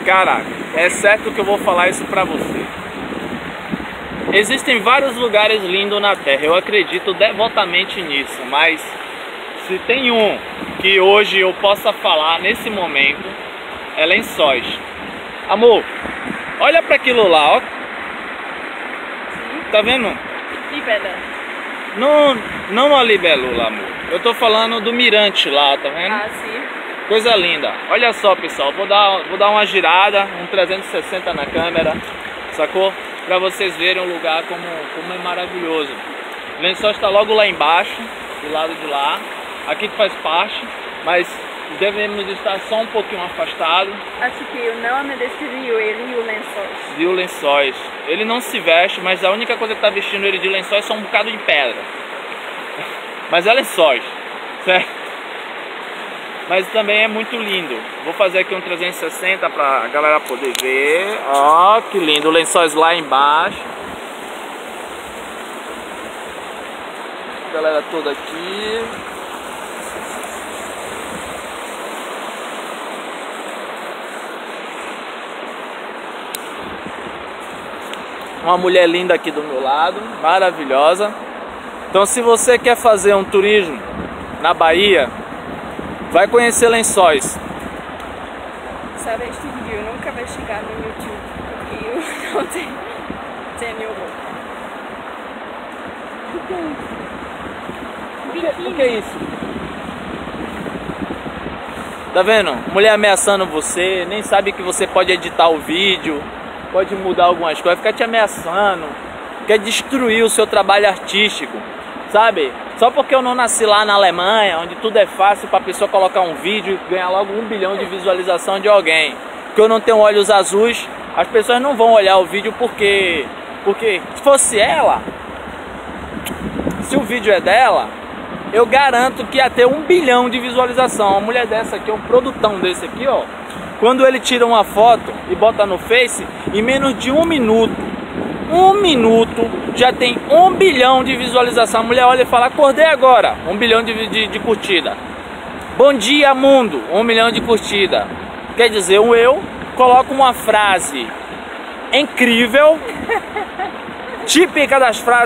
Cara, é certo que eu vou falar isso pra você. Existem vários lugares lindos na Terra, eu acredito devotamente nisso, mas se tem um que hoje eu possa falar nesse momento, é Lençóis. Amor, olha pra aquilo lá, ó. Tá vendo? Libela. Não a libélula, amor. Eu tô falando do mirante lá, tá vendo? Ah, sim. Coisa linda. Olha só, pessoal, vou dar uma girada, um 360 na câmera, sacou? Pra vocês verem o lugar como é maravilhoso. Lençóis está logo lá embaixo, do lado de lá. Aqui faz parte, mas devemos estar só um pouquinho afastados. Acho que o nome desse rio é Rio Lençóis. Rio Lençóis. Ele não se veste, mas a única coisa que está vestindo ele de lençóis são um bocado de pedra. Mas é Lençóis, certo? Mas também é muito lindo. Vou fazer aqui um 360 para a galera poder ver. Ó, que lindo. Lençóis lá embaixo. A galera toda aqui. Uma mulher linda aqui do meu lado, maravilhosa. Então, se você quer fazer um turismo na Bahia, vai conhecer Lençóis. Sabe, este vídeo nunca vai chegar no YouTube, porque eu não tenho roupa. O que é isso? Tá vendo? Mulher ameaçando você, nem sabe que você pode editar o vídeo, pode mudar algumas coisas, fica te ameaçando, quer destruir o seu trabalho artístico, sabe? Só porque eu não nasci lá na Alemanha, onde tudo é fácil pra pessoa colocar um vídeo e ganhar logo 1 bilhão de visualização de alguém. Que eu não tenho olhos azuis, as pessoas não vão olhar o vídeo porque se fosse ela, se o vídeo é dela, eu garanto que ia ter 1 bilhão de visualização. Uma mulher dessa aqui, um produtão desse aqui, ó. Quando ele tira uma foto e bota no Face, em menos de 1 minuto, já tem 1 bilhão de visualização. A mulher olha e fala, acordei agora, 1 bilhão de curtida. Bom dia, mundo, 1 milhão de curtida. Quer dizer, eu coloco uma frase incrível, típica das frases